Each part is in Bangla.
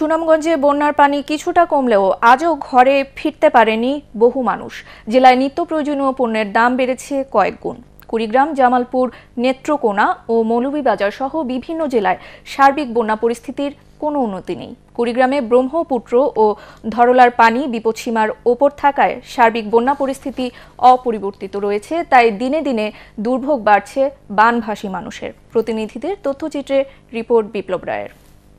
সুনামগঞ্জে বন্যার পানি কিছুটা কমলেও আজও ঘরে ফিরতে পারেনি বহু মানুষ। জেলায় নিত্য প্রয়োজনীয় পণ্যের দাম বেড়েছে কয়েক গুণ। কুড়িগ্রাম, জামালপুর, নেত্রকোনা ও মৌলভীবাজার সহ বিভিন্ন জেলায় সার্বিক বন্যা পরিস্থিতির কোনো উন্নতি নেই। কুড়িগ্রামে ব্রহ্মপুত্র ও ধরলার পানি বিপদসীমার ওপর থাকায় সার্বিক বন্যা পরিস্থিতি অপরিবর্তিত রয়েছে। তাই দিনে দিনে দুর্ভোগ বাড়ছে বানভাসী মানুষের। প্রতিনিধিদের তথ্যচিত্রে রিপোর্ট বিপ্লব রায়ের।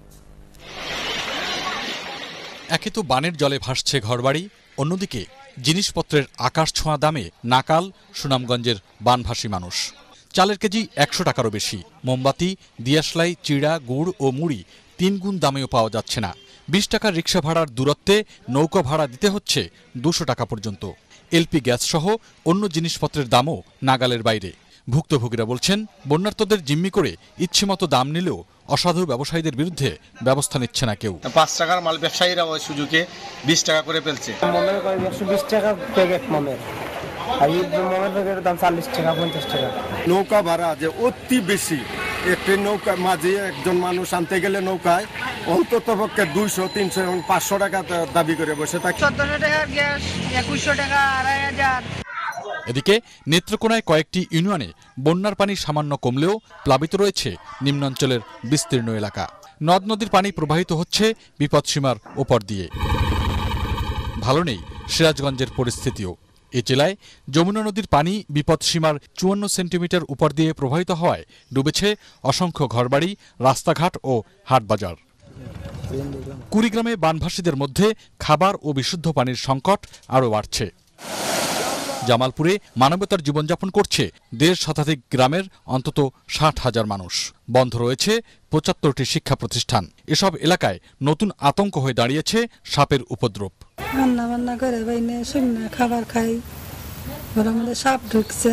একে তো বানের জলে ভাসছে ঘরবাড়ি, অন্যদিকে জিনিসপত্রের আকাশ ছোঁয়া দামে নাকাল সুনামগঞ্জের বানভাসী মানুষ। চালের কেজি ১০০ টাকারও বেশি। মোমবাতি, দিয়াশলাই, চিড়া, গুড় ও মুড়ি ৩ গুণ দামেও পাওয়া যাচ্ছে না। ২০ টাকার রিক্সা ভাড়ার দূরত্বে নৌকা ভাড়া দিতে হচ্ছে ২০০ টাকা পর্যন্ত। এলপি গ্যাস সহ অন্য জিনিসপত্রের দামও নাগালের বাইরে। ভুক্তভোগীরা বলছেন, বন্যার্তদের জিম্মি করে ইচ্ছেমতো দাম নিলেও অসাধু ব্যবসায়ীদের বিরুদ্ধে ব্যবস্থা নিচ্ছে না কেউ। ৫ টাকার মাল ব্যবসায়ীরা ওই সুযোগে ২০ টাকা করে ফেলছে। ১২০ টাকা প্যাকেট মামের, আর মামের প্যাকেটের দাম ৪০ টাকা ৫০ টাকা। নৌকা ভাড়া যে অতি বেশি। একটি নৌকা মাঝে একজন মানুষ আনতে গেলে নৌকায় অন্তত পক্ষে ২০০, ৩০০ এবং ৫০০ টাকা দাবি করে বসে থাকে। ১৪০০ টাকার গ্যাস, ২১০০ টাকা, ২৫০০। এদিকে নেত্রকোনায় কয়েকটি ইউনিয়নে বন্যার পানি সামান্য কমলেও প্লাবিত রয়েছে নিম্নাঞ্চলের বিস্তীর্ণ এলাকা। নদ নদীর পানি প্রবাহিত হচ্ছে বিপদসীমার ওপর দিয়ে। ভালো নেই সিরাজগঞ্জের পরিস্থিতিও। এ জেলায় যমুনা নদীর পানি বিপদসীমার ৫৪ সেন্টিমিটার উপর দিয়ে প্রবাহিত হওয়ায় ডুবেছে অসংখ্য ঘরবাড়ি, রাস্তাঘাট ও হাটবাজার। কুড়িগ্রামে বানভাসীদের মধ্যে খাবার ও বিশুদ্ধ পানির সংকট আরও বাড়ছে। জামালপুরে মানবতার জীবনযাপন করছে ১.৫ শতাধিক গ্রামের অন্তত ৬০,০০০ মানুষ। বন্ধ রয়েছে ৭৫টি শিক্ষা প্রতিষ্ঠান। এসব এলাকায় নতুন আতঙ্ক হয়ে দাঁড়িয়েছে সাপের উপদ্রব। রান্না করে বাইনে শুকনা খাবার খাই, ঘরের মধ্যে সাপ ঢুকছে।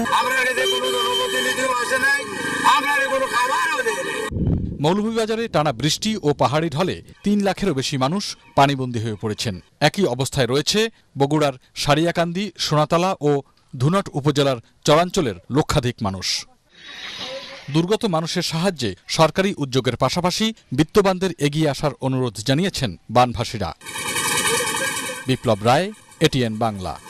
মৌলভীবাজারে টানা বৃষ্টি ও পাহাড়ি ঢলে ৩ লাখেরও বেশি মানুষ পানিবন্দী হয়ে পড়েছেন। একই অবস্থায় রয়েছে বগুড়ার সারিয়াকান্দি, সোনাতলা ও ধুনট উপজেলার চরাঞ্চলের লক্ষাধিক মানুষ। দুর্গত মানুষের সাহায্যে সরকারি উদ্যোগের পাশাপাশি বিত্তবানদের এগিয়ে আসার অনুরোধ জানিয়েছেন বানভাসীরা। বিপ্লব রায়, এটিএন বাংলা।